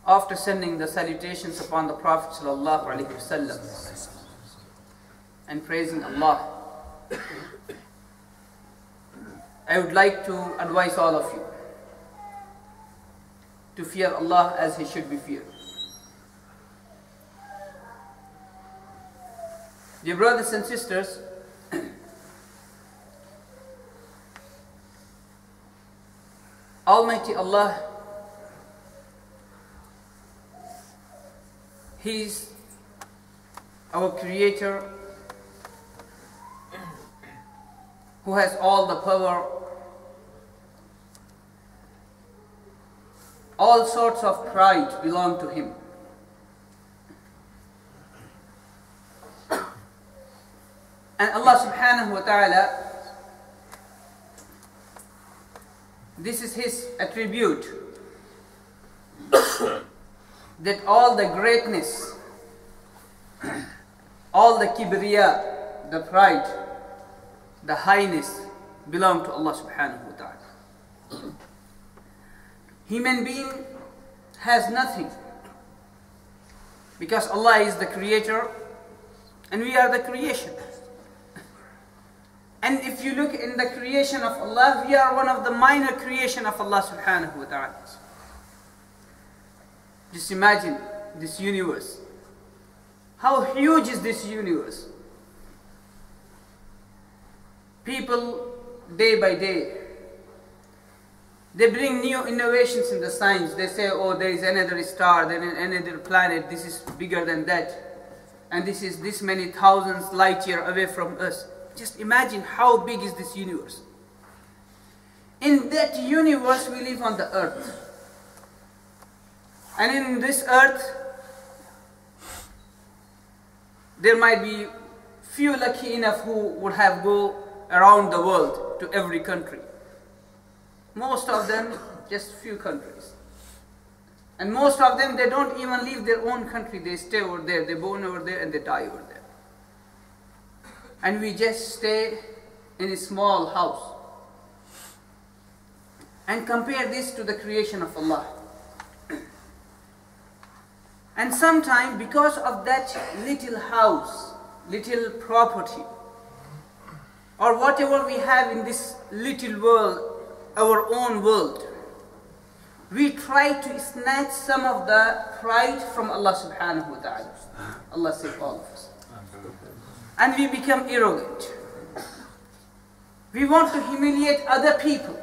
After sending the salutations upon the Prophet ﷺ and praising Allah, I would like to advise all of you to fear Allah as He should be feared. Dear brothers and sisters, Almighty Allah, He is our Creator, who has all the power. All sorts of pride belong to Him. And Allah subhanahu wa ta'ala, this is His attribute, that all the greatness, all the kibriya, the pride, the highness belong to Allah subhanahu wa ta'ala. Human being has nothing, because Allah is the Creator and we are the creation. And if you look in the creation of Allah, we are one of the minor creation of Allah subhanahu wa ta'ala. Just imagine this universe. How huge is this universe? People, day by day, they bring new innovations in the science. They say, oh, there is another star, there is another planet, this is bigger than that. And this is this many thousands light years away from us. Just imagine how big is this universe. In that universe we live on the earth. And in this earth, there might be few lucky enough who would have go around the world to every country. Most of them, just few countries. And most of them, they don't even leave their own country. They stay over there, they born over there and they die over there. And we just stay in a small house. And compare this to the creation of Allah. And sometimes, because of that little house, little property, or whatever we have in this little world, our own world, we try to snatch some of the pride from Allah subhanahu wa ta'ala. Allah save all of us. And we become arrogant. We want to humiliate other people.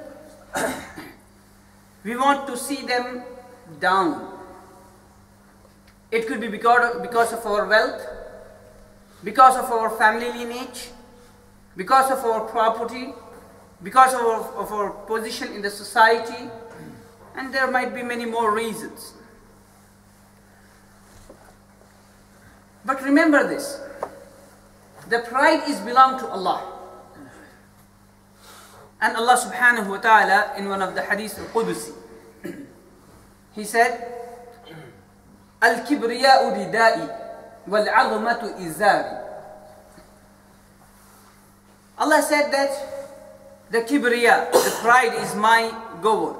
We want to see them down. It could be because of our wealth, because of our family lineage, because of our property, because of our position in the society, and there might be many more reasons. But remember this, the pride is belong to Allah. And Allah subhanahu wa ta'ala, in one of the hadith al-Qudusi, He said, Al-kibriya'u ridai wal-'azmatu izari. Allah said that the kibriya, the pride, is my gown.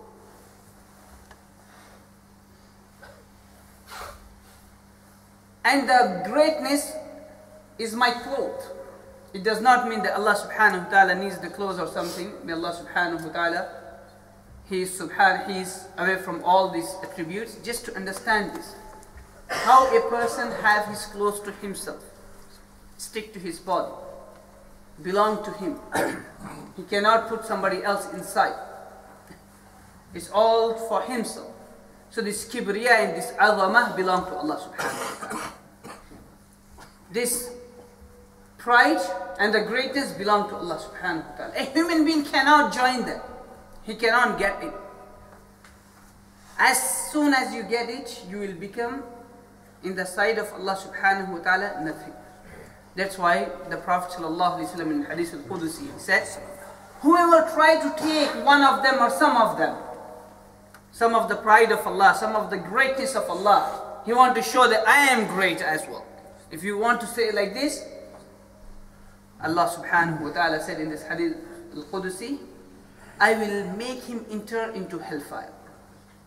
And the greatness is my cloth. It does not mean that Allah subhanahu wa ta'ala needs the clothes or something. May Allah subhanahu wa ta'ala, He is away from all these attributes. Just to understand this, how a person have his clothes to himself, stick to his body, belong to him. He cannot put somebody else inside. It's all for himself. So this kibriya and this azamah belong to Allah subhanahu wa ta'ala. This pride and the greatness belong to Allah subhanahu wa ta'ala. A human being cannot join them. He cannot get it. As soon as you get it, you will become, in the sight of Allah subhanahu wa ta'ala, nothing. That's why the Prophet sallallahu alaihi wasallam in Hadith al-Qudusi said, whoever try to take one of them or some of them, some of the pride of Allah, some of the greatness of Allah, he want to show that I am great as well. If you want to say like this, Allah subhanahu wa ta'ala said in this Hadith al-Qudusi, I will make him enter into hellfire.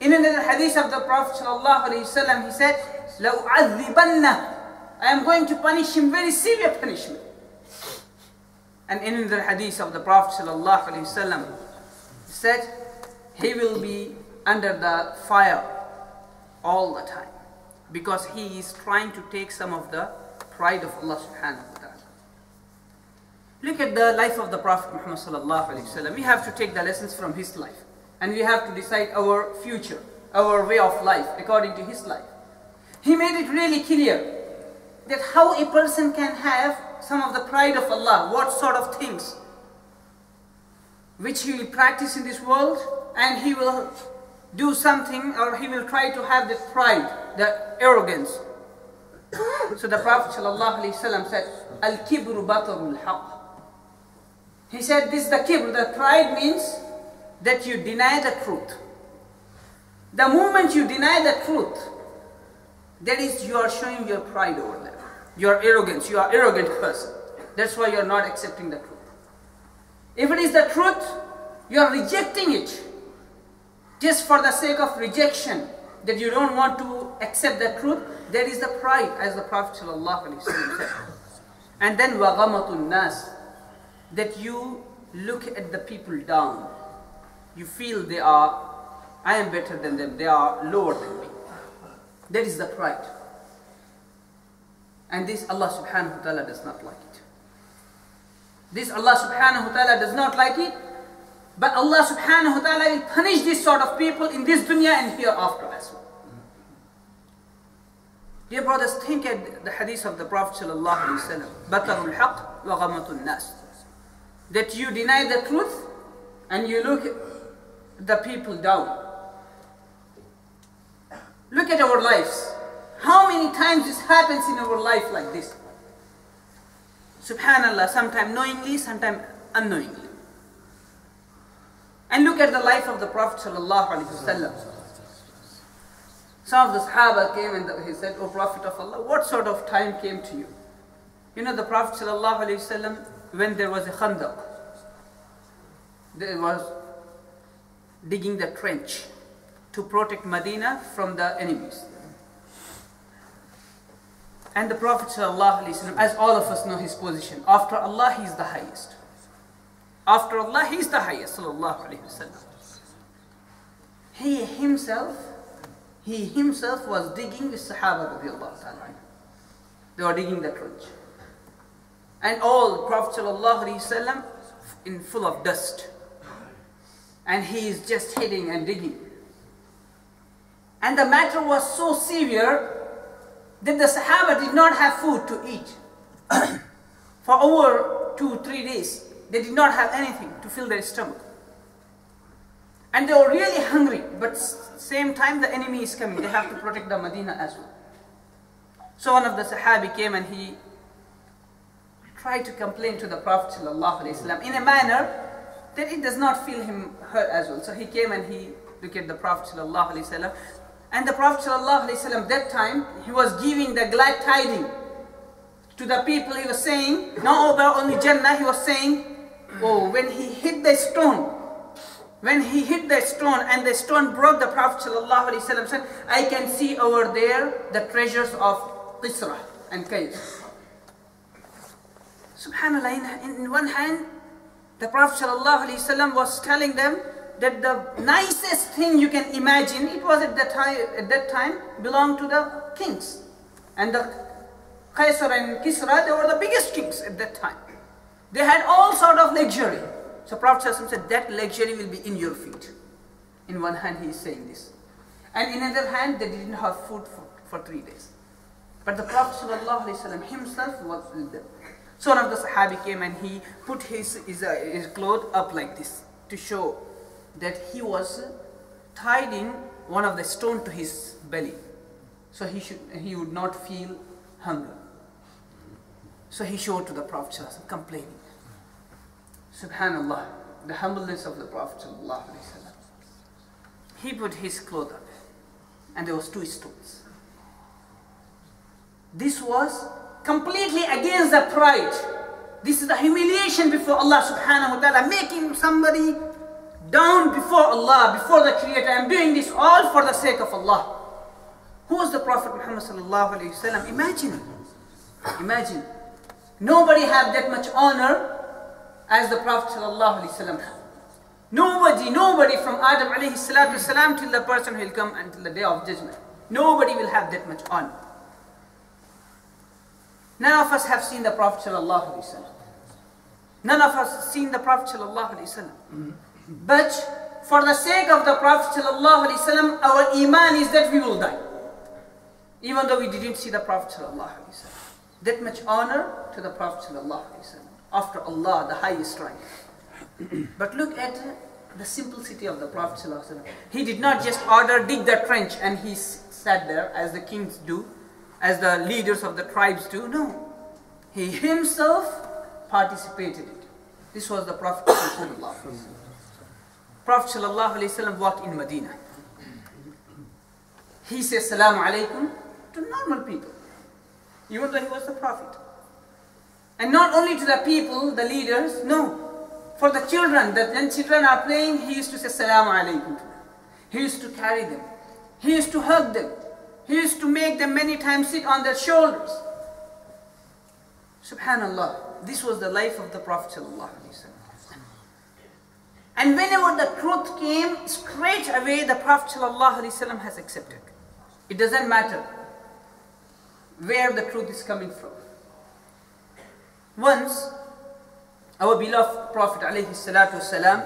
In another hadith of the Prophet ﷺ, he said, لَأُعَذِّبَنَّهُ, I am going to punish him very severe punishment. And in another hadith of the Prophet ﷺ, he said, he will be under the fire all the time, because he is trying to take some of the pride of Allah subhanahu wa ta'ala. Look at the life of the Prophet Muhammad sallallahu alayhi wa sallam. We have to take the lessons from his life, and we have to decide our future, our way of life according to his life. He made it really clear that how a person can have some of the pride of Allah, what sort of things which he will practice in this world, and he will do something, or he will try to have the pride, the arrogance. So the Prophet ﷺ said, Al-kibru batarul haqq. He said, this is the kibr, the pride means that you deny the truth. The moment you deny the truth, that is, you are showing your pride over there. Your arrogance, you are an arrogant person. That's why you are not accepting the truth. If it is the truth, you are rejecting it just for the sake of rejection, that you don't want to accept the truth. That is the pride, as the Prophet ﷺ said. And then وَغَمَطُ النَّاسِ, that you look at the people down. You feel I am better than them, they are lower than me. That is the pride. And this Allah subhanahu wa ta'ala does not like it. This Allah subhanahu wa ta'ala does not like it. But Allah subhanahu wa ta'ala will punish this sort of people in this dunya and hereafter as well. Dear brothers, think at the hadith of the Prophet sallallahu alaihi wasallam, batarul haqq wa ghamatun nas, that you deny the truth and you look the people down. Look at our lives. How many times this happens in our life like this? Subhanallah, sometimes knowingly, sometimes unknowingly. And look at the life of the Prophet sallallahu alaihi wasallam. Some of the Sahaba came and he said, "O Prophet of Allah, what sort of time came to you?" You know, the Prophet sallallahu alaihi wasallam, when there was a Khandaq, there was digging the trench to protect Medina from the enemies. And the Prophet sallallahu alaihi wasallam, as all of us know his position, after Allah he is the highest. After Allah he is the highest, sallallahu alaihi wasallam. He himself was digging with Sahaba radiallahu ta'ala. They were digging the trench. And all Prophet sallallahu alaihi wasallam in full of dust. And he is just hitting and digging. And the matter was so severe that the Sahaba did not have food to eat. For over 2-3 days, they did not have anything to fill their stomach. And they were really hungry, but same time the enemy is coming. They have to protect the Medina as well. So one of the Sahabi came and he tried to complain to the Prophet ﷺ in a manner that it does not feel him hurt as well. So he came and he looked at the Prophet ﷺ. And the Prophet ﷺ that time, he was giving the glad tiding to the people. He was saying, not only Jannah, he was saying, oh, when he hit the stone and the stone broke, the Prophet ﷺ said, I can see over there the treasures of Qisra and Qais. SubhanAllah, in one hand, the Prophet ﷺ was telling them that the nicest thing you can imagine, it was at that time belonged to the kings. And the Qaisar and Kisra, they were the biggest kings at that time. They had all sort of luxury. So Prophet ﷺ said, that luxury will be in your feet. In one hand he is saying this. And in another hand, they didn't have food for 3 days. But the Prophet ﷺ himself was with them. So one of the Sahabi came and he put his cloth up like this to show that he was tidying one of the stone to his belly, so he would not feel hunger. So he showed to the Prophet ﷺ, complaining. Subhanallah, the humbleness of the Prophet ﷺ. He put his cloth up, and there was 2 stones. This was completely against the pride. This is the humiliation before Allah subhanahu wa ta'ala, making somebody down before Allah, before the Creator. I'm doing this all for the sake of Allah. Who was the Prophet Muhammad sallallahu alaihi wasallam? Imagine. Nobody had that much honor as the Prophet sallallahu alaihi wasallam. Nobody from Adam alayhi salatu wasalam till the person who will come until the day of judgment. Nobody will have that much honor. None of us have seen the Prophet sallallahu alaihi wasallam. None of us have seen the Prophet sallallahu alaihi wasallam. But for the sake of the Prophet sallallahu alaihi wasallam, our iman is that we will die. Even though we didn't see the Prophet sallallahu alaihi wasallam. That much honor to the Prophet sallallahu alaihi wasallam. After Allah, the highest rank. But look at the simplicity of the Prophet sallallahu alaihi wasallam. He did not just order, dig the trench and he sat there as the kings do, as the leaders of the tribes do. No. He himself participated in it. This was the Prophet sallallahu alaihi wasallam. Prophet sallallahu alaihi wasallam walked in Medina. He says Salaam alaikum to normal people, even though he was the Prophet. And not only to the people, the leaders, no. For the children, that when children are playing, he used to say Salaam alaikum to them. He used to carry them. He used to hug them. He used to make them many times sit on their shoulders. Subhanallah, this was the life of the Prophet sallallahu alaihi wasallam. And whenever the truth came, straight away the Prophet sallallahu alaihi wasallam has accepted. It doesn't matter where the truth is coming from. Once, our beloved Prophet alayhi salatu wasalam,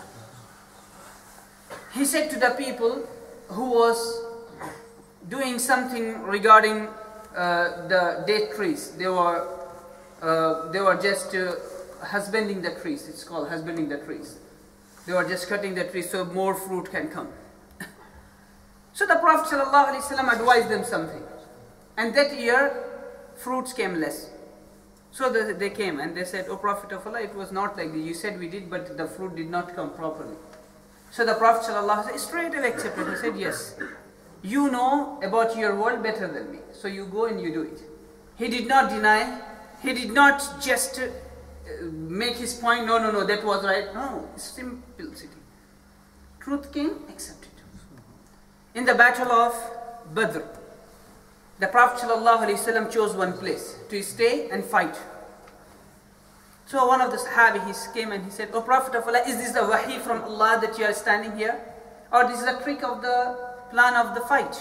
he said to the people who was doing something regarding the date trees. They were just husbanding the trees. It's called husbanding the trees. They were just cutting the trees so more fruit can come. So the Prophet ﷺ advised them something. And that year, fruits came less. So they came and they said, "O Prophet of Allah, it was not like this. You said we did, but the fruit did not come properly." So the Prophet ﷺ straight away accepted. He said, "Yes, you know about your world better than me. So you go and you do it." He did not deny. He did not just make his point, no, that was right. No, simplicity. Truth came, accepted. In the battle of Badr, the Prophet ﷺ chose one place to stay and fight. So one of the Sahabi, he came and he said, "O Prophet of Allah, is this the wahi from Allah that you are standing here? Or this is a trick of the plan of the fight?"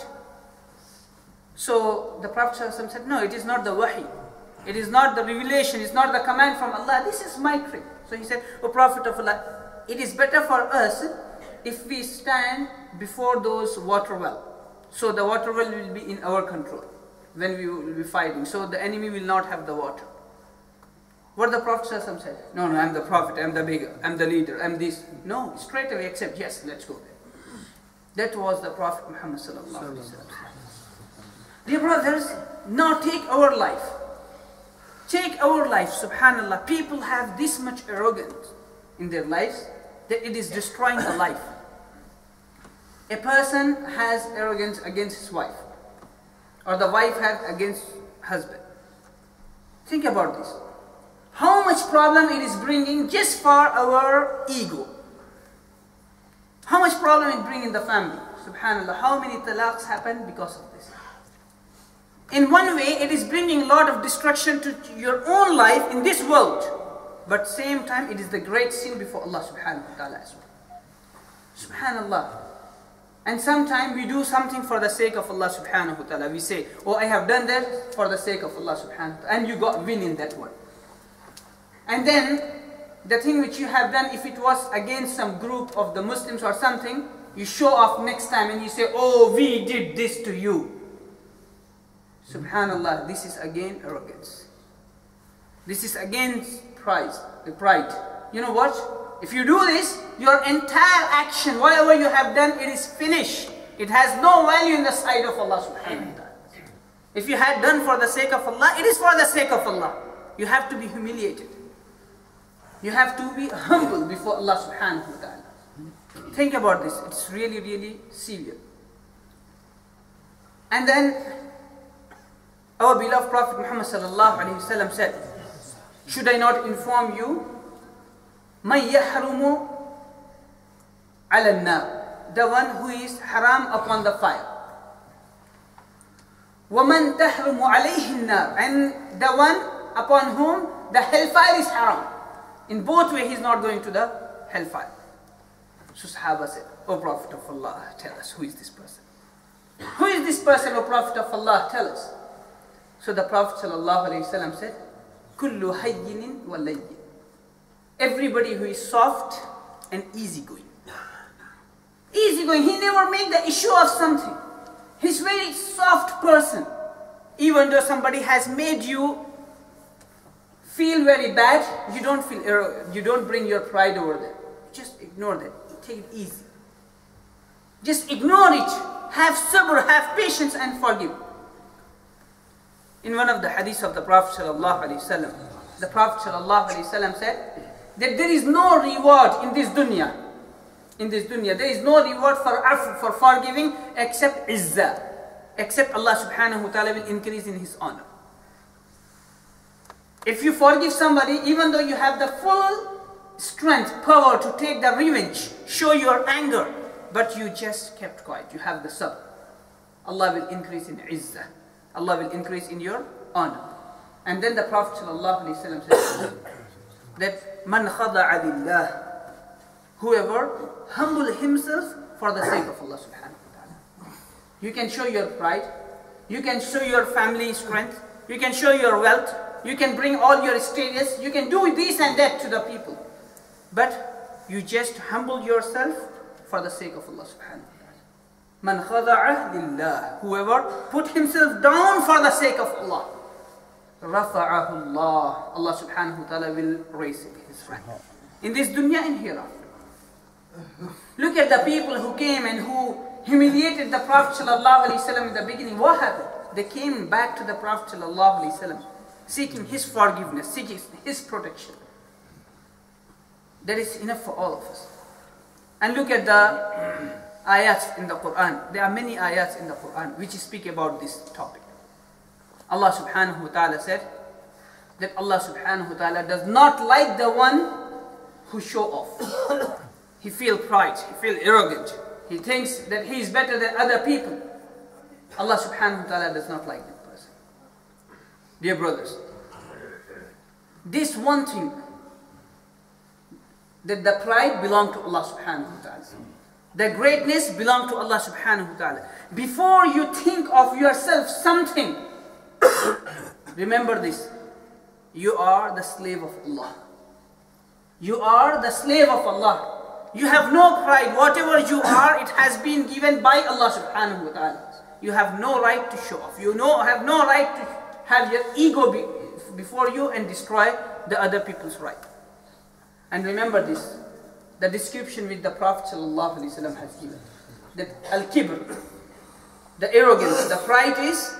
So the Prophet ﷺ said, "No, it is not the wahi. It is not the revelation, it's not the command from Allah. This is my trick." So he said, "O Prophet of Allah, it is better for us if we stand before those water well. So the water well will be in our control when we will be fighting. So the enemy will not have the water." What the Prophet said? No, I'm the Prophet, I'm the bigger, I'm the leader, I'm this. No, straight away accept, yes, let's go there. That was the Prophet Muhammad sallallahu alaihi wasallam. Dear brothers, now take our life. Take our life, subhanallah. People have this much arrogance in their lives that it is destroying the life. A person has arrogance against his wife, or the wife has against husband. Think about this. How much problem it is bringing just for our ego. How much problem it brings in the family. Subhanallah, how many talaqs happen because of this? In one way, it is bringing a lot of destruction to your own life in this world. But same time, it is the great sin before Allah subhanahu wa ta'ala as well. Subhanallah. And sometimes we do something for the sake of Allah subhanahu wa ta'ala. We say, "Oh, I have done that for the sake of Allah subhanahu wa ta'ala." And you got win in that one. And then, the thing which you have done, if it was against some group of the Muslims or something, you show off next time and you say, "Oh, we did this to you." Subhanallah, this is again arrogance. This is against pride. You know what? If you do this, your entire action, whatever you have done, it is finished. It has no value in the sight of Allah subhanahu wa ta'ala. If you had done for the sake of Allah, it is for the sake of Allah. You have to be humiliated. You have to be humble before Allah subhanahu wa ta'ala. Think about this. It's really, really severe. And then our beloved Prophet Muhammad sallallahu alaihi wasallam said, "Should I not inform you? مَنْ يَحْرُمُ ala an-nar, the one who is haram upon the fire. وَمَنْ تَحْرُمُ عَلَيْهِ النَّارِ, and the one upon whom the hellfire is haram. In both ways, he is not going to the hellfire. So Sahaba said, O Prophet of Allah, tell us, who is this person? Who is this person, O Prophet of Allah? Tell us. So the Prophet ﷺ said, Kullu hayyinin wa layyin. Everybody who is soft and easygoing. Easygoing, he never make the issue of something. He's very soft person. Even though somebody has made you feel very bad, you don't feel arrogant. You don't bring your pride over there. Just ignore that. Take it easy. Just ignore it. Have sabr, have patience and forgive. In one of the hadiths of the Prophet ﷺ, the Prophet ﷺ said that there is no reward in this dunya. In this dunya, there is no reward for forgiving except izzah. Except Allah subhanahu wa ta'ala will increase in His honor. If you forgive somebody, even though you have the full strength, power to take the revenge, show your anger, but you just kept quiet, you have the sabr, Allah will increase in izzah. Allah will increase in your honor. And then the Prophet ﷺ said that man khada'a lillah, whoever humble himself for the sake of Allah subhanahu wa ta'ala. You can show your pride, you can show your family strength, you can show your wealth, you can bring all your status, you can do this and that to the people. But you just humble yourself for the sake of Allah subhanahu wa ta'ala. Man khada'a lillah, whoever put himself down for the sake of Allah, rafa'ahu Allah, Allah subhanahu wa ta'ala will raise his rank in this dunya and hereafter. Look at the people who came and who humiliated the Prophet ﷺ in the beginning. What happened? They came back to the Prophet ﷺ, seeking his forgiveness, seeking his protection. That is enough for all of us. And look at the ayats in the Quran. There are many ayats in the Quran which speak about this topic. Allah subhanahu wa ta'ala said that Allah subhanahu wa ta'ala does not like the one who show off. He feels pride, he feels arrogant. He thinks that he is better than other people. Allah subhanahu wa ta'ala does not like that person. Dear brothers, this one thing, that the pride belongs to Allah subhanahu wa ta'ala. The greatness belongs to Allah subhanahu wa ta'ala. Before you think of yourself something, remember this. You are the slave of Allah. You are the slave of Allah. You have no pride. Whatever you are, it has been given by Allah subhanahu wa ta'ala. You have no right to show off. You have no right to have your ego before you and destroy the other people's right. And remember this, the description which the Prophet ﷺ has given. That al-kibr, the arrogance, the pride is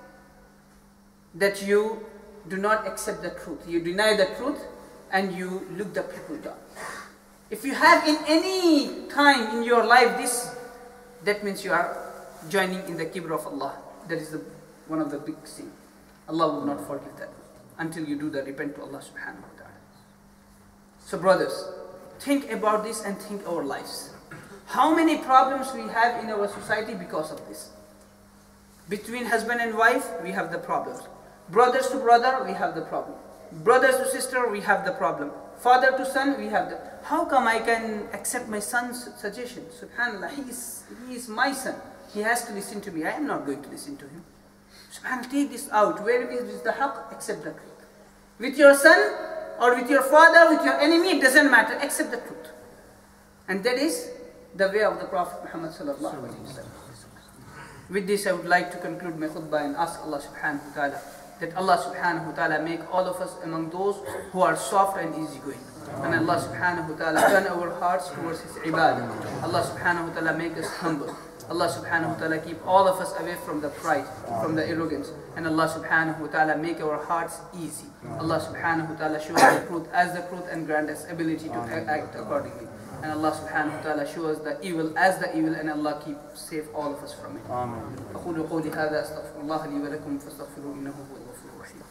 that you do not accept the truth. You deny the truth and you look the people down. If you have in any time in your life this, that means you are joining in the kibr of Allah. That is one of the big sins. Allah will not forgive that until you do the repent to Allah subhanahu wa ta'ala. So brothers, think about this and think our lives. How many problems we have in our society because of this? Between husband and wife, we have the problems. Brothers to brother, we have the problem. Brothers to sister, we have the problem. Father to son, we have the... How come I can accept my son's suggestion? Subhanallah, he is my son. He has to listen to me. I am not going to listen to him. Subhanallah, take this out. Where is the haqq? Accept the truth. With your son or with your father, with your enemy, it doesn't matter. Accept the truth. And that is the way of the Prophet Muhammad sallallahu alaihi wasallam. With this, I would like to conclude my khutbah and ask Allah subhanahu wa ta'ala that Allah subhanahu wa ta'ala make all of us among those who are soft and easygoing. And Allah subhanahu wa ta'ala turn our hearts towards His ibadah. Allah subhanahu wa ta'ala make us humble. Allah subhanahu wa ta'ala keep all of us away from the pride, from the arrogance. And Allah subhanahu wa ta'ala make our hearts easy. Allah subhanahu wa ta'ala show us the truth as the truth and grant us ability to act accordingly. And Allah subhanahu wa ta'ala show us the evil as the evil, and Allah keep safe all of us from it. أقول قولي هذا أستغفر الله لي ولكم فاستغفروه إنه هو الغفور الرحيم.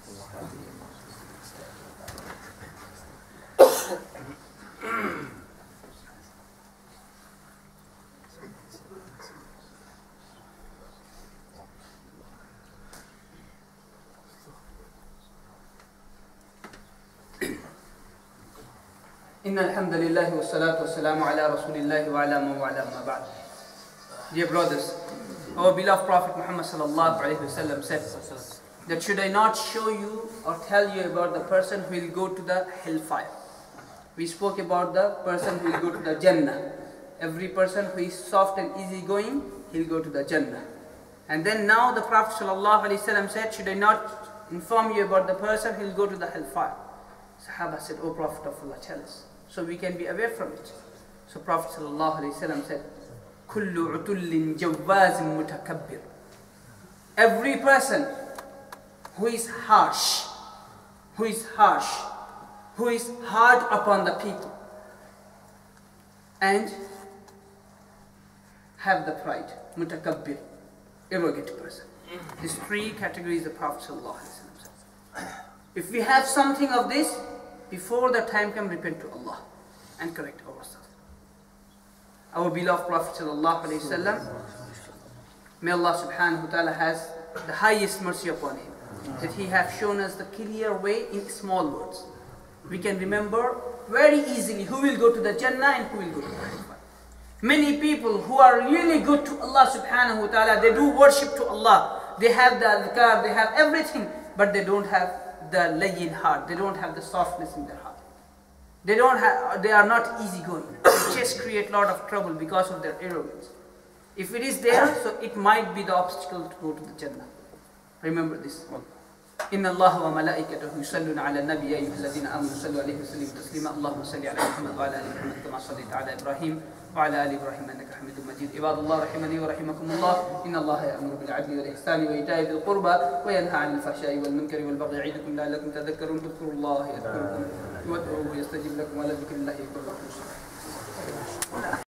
Inna alhamdulillahi wa salatu wa salamu ala rasulillahi wa ala man wala ma ba'd. Dear brothers, our beloved Prophet Muhammad sallallahu alayhi wa sallam said that should I not show you or tell you about the person who will go to the hellfire. We spoke about the person who will go to the Jannah. Every person who is soft and easygoing, he'll go to the Jannah. And then now the Prophet sallallahu alayhi wa sallam said, should I not inform you about the person who will go to the hellfire? Sahaba said, O Prophet of Allah, tell us, so we can be aware from it. So Prophet sallallahu alayhi wa sallam said, Kullu utullin jawazin mutakabbir. Every person who is harsh, who is hard upon the people, and have the pride, mutakabbir, arrogant person. These three categories the Prophet sallallahu alayhi wa sallam said. If we have something of this, before the time come, repent to Allah and correct ourselves. Our beloved Prophet sallallahu alayhi wa sallam, may Allah subhanahu wa ta'ala has the highest mercy upon him, that he have shown us the clear way in small words. We can remember very easily who will go to the Jannah and who will go to the hellfire. Many people who are really good to Allah subhanahu wa ta'ala, they do worship to Allah, they have the adhkar, they have everything, but they don't have the layyin heart, they don't have the softness in their heart. They are not easygoing. They just create a lot of trouble because of their arrogance. If it is there, so it might be the obstacle to go to the Jannah. Remember this. إن الله وملائكته يصلون على النبي يا أيها الذين آمنوا صلوا عليه وسلموا تسليما اللهم صل على محمد وعلى آل محمد كما صليت على إبراهيم وعلى آل إبراهيم إنك حميد مجيد عباد الله رحمني ورحمكم الله إن الله يأمر بالعدل والإحسان وإيتاء ذي القربى وينهى عن الفحشاء والمنكر والبغي يعظكم لعلكم تذكرون اذكروا الله يذكركم وادعوه يستجب لكم ولذكر الله أكبر.